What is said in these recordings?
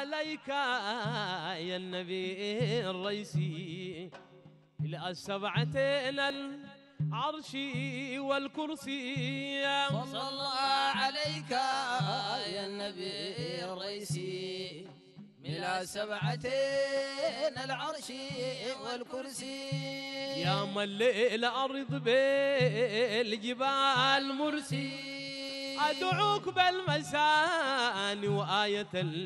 عليك يا النبي الريسي إلى السبعتين العرش والكرسي. صلى الله عليك يا النبي الريسي ملا سبعتين العرش والكرسي. يا ملئ الأرض بالجبال مرسي أدعوك بالمساني وآية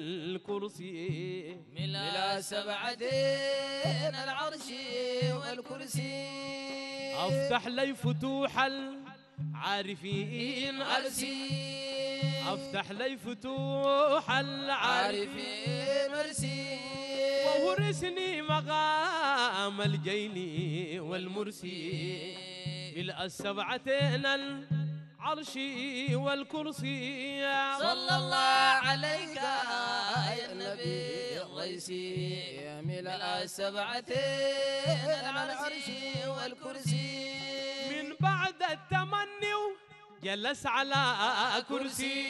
الكرسي. ملا سبعتين العرش والكرسي. أفتح لي فتوح العارفين أرسي أفتح لي فتوح العارفين أرسي وورثني مقام الجيل والمرسي ملء السبعتين العرش والكرسي. صلى الله عليك يا النبي الريسي ملء السبعتين العرش والكرسي. من بعد التمني جلس على كرسي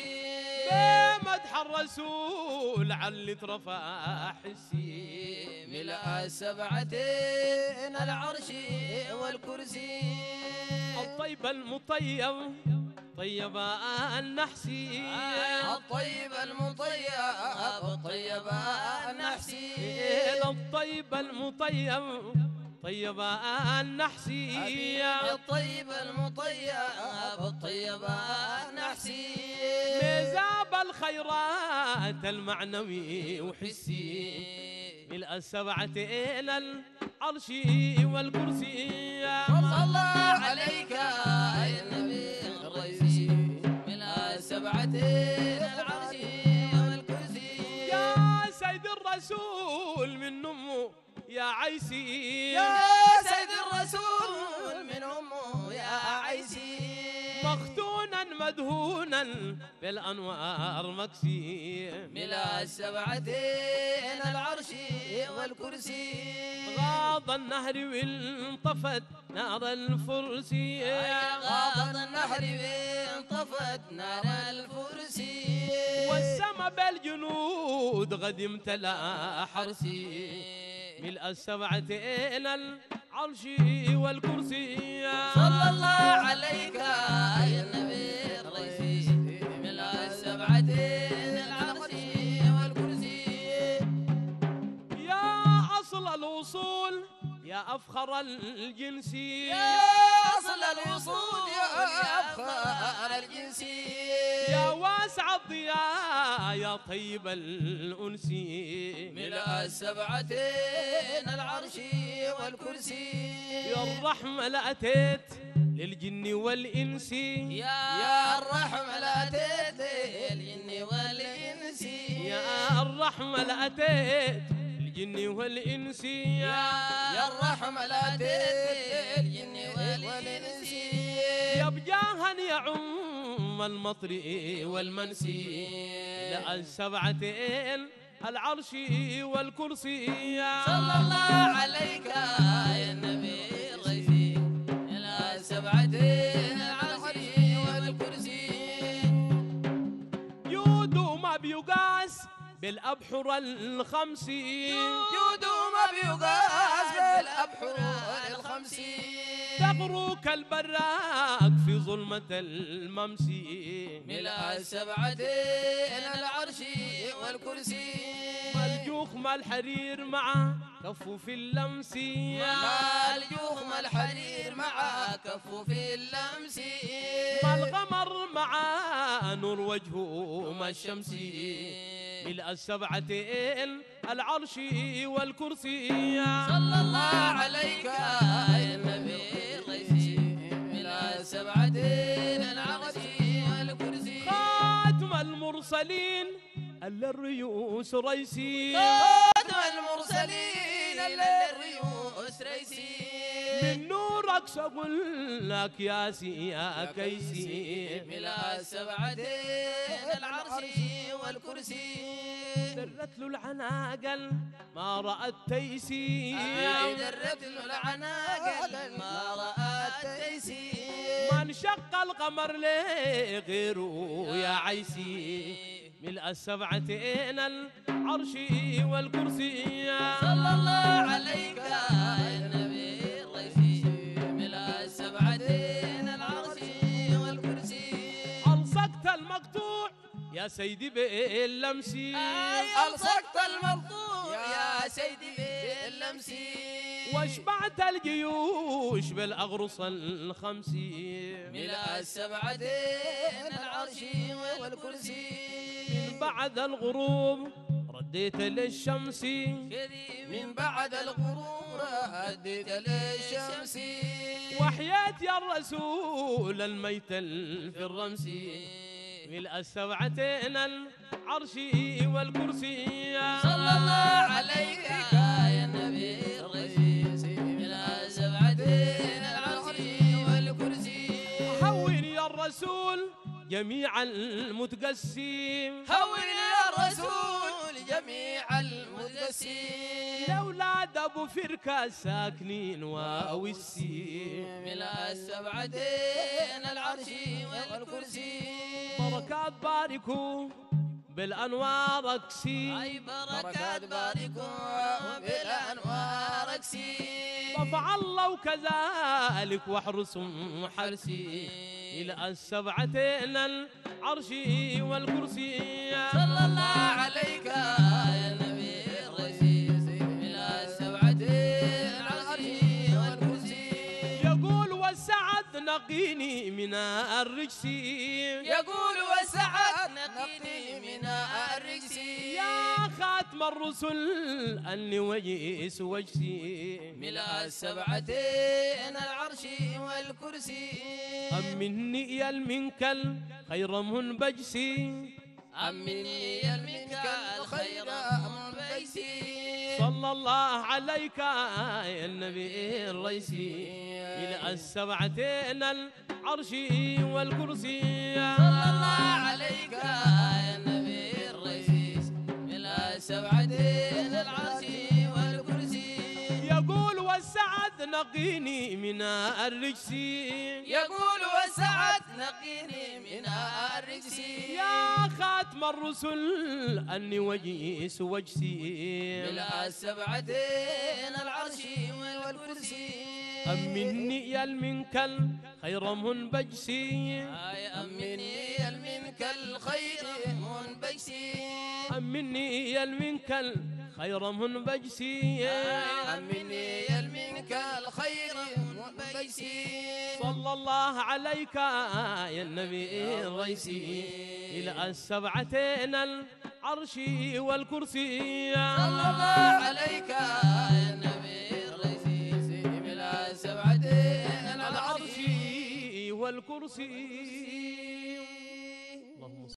بمدح الرسول علت رفع حسي. ملء السبعتين العرش والكرسي. الطيب المطيب طيب النحسي الطيب المطيب طيب النحسي. الطيب المطيب طيب النحسي. الطيب المطيب الطيب النحسي. ميزاب الخيرات المعنوي وحسي ملء السبعتين العرش والكرسي. صلى الله عليك يا النبي الريسي ملء السبعتين العرش والكرسي. يا سيد الرسول من أمه يا عيسي يا سيد الرسول من أمه يا عيسي. مختونا مدهونا بالأنوار مكسي ملا السبعتين العرش والكرسي. غاض النهر وانطفت نار الفرس. غاض النهر وانطفت نار الفرس. والسما بالجنود غد امتلأ حرسي ملء السبعتين العرش والكرسي. صلى الله عليك يا النبي الريسي ملء السبعتين العرش والكرسي. يا أصل الوصول يا أفخر الجنس. يا أصل الوصول يا أفخر الجنس. يا واسع الضياء يا طيب الأنس. ملء السبعتين العرش والكرسي. يا الرحمة لأتيت للجن والإنس. يا الرحمة لأتيت للجن والإنس. يا الرحمة لأتيت للجن والإنس. يا الرحمة لأتيت للجن والإنس. يا بجاها يعم المطر والمنسي إلى السبعتين العرش والكرسي. صلى الله عليك يا النبي الريسي إلى السبعتين العرش والكرسي. يودو ما بيقاس بالأبحر الخمس. جود ما بيقاس بالأبحر الخمس. تغروك البراق في ظلمة الممس. ملء السبعتين العرش والكرسي. الجوخ ما الحرير مع كفه في اللمس. ما الجوخ ما الحرير مع كفه في اللمس. ما الغمر مع نور وجهه ما الشمس. ملء السبعتين العرش والكرسي. صلى الله عليك يا النبي الريسي ملء السبعتين العرش والكرسي. خاتم المرسلين ألا الريوس ريسي. خاتم المرسلين الريوس ريسي. من نورك سأقول لك يا سي يا كيسي. ملء السبعتين العرش والكرسي. درت له العناقل ما رأت تيسي. درت له العناقل ما رأت تيسي. ما انشق القمر ليه غيره يا عيسي. ملء السبعتين العرش والكرسي صلى الله عليك يا نبي الرئيس ملء السبعتين العرش والكرسي ألصقت المقطوع يا سيدي باللمسي ألصقت المقطوع يا سيدي باللمسي واشبعت الجيوش بالأغرص الخمسي ملء السبعتين العرش والكرسي من بعد الغروب رديت للشمس من بعد الغروب رديت للشمس وحياة يا الرسول الميت في الرمس ملء السبعتين العرش والكرسي صلى الله عليك يا نبي الرئيس ملء السبعتين العرش والكرسي هون يا الرسول جميع المتقسم هون يا الرسول جميع المتقسم لأولاد أبو فركة ساكنين وأوسي ملء السبعتين العرش والكرسي بركات باركوا بالأنوار أكسي أي بركات باركوا بالأنوار أكسي رفع الله وكذلك واحرسهم حرسي إلى السبعتين العرش والكرسي صلى الله عليك يا نبي الرئيس إلى السبعتين العرش والكرسي يقول والسعد نقيني من الرجس يقول وسعد نقيني من الرجس يا خاتم الرسل أني وجيس وجسي ملء السبعتين العرش والكرسي أمني يلمنك الخير منبجسي أمني يلمنك الخير منبجسي صلى الله عليك يا النبي الرئيسي إلى السبعتين العرش والكرسي صلى الله عليك يا نبي الرئيس إلى السبعتين العرش والكرسي يقول والسعد نقيني من الرجس يقول وسعد نقيني من الرجس يا خاتم الرسل أني وجيس وجسي ملء السبعتين العرش والكرسي أمني يلمنك الخير منبجسي أمني يلمنك الخير منبجسي أمني يلمنك الخير منبجسي أمني يلمنك الخير منبجسي صلى الله عليك يا النبي الرئيسي إلى السبعتين العرش والكرسي صلى الله عليك يا نبي الرئيس بلا السبعتين العرش والكرسي اللهم صل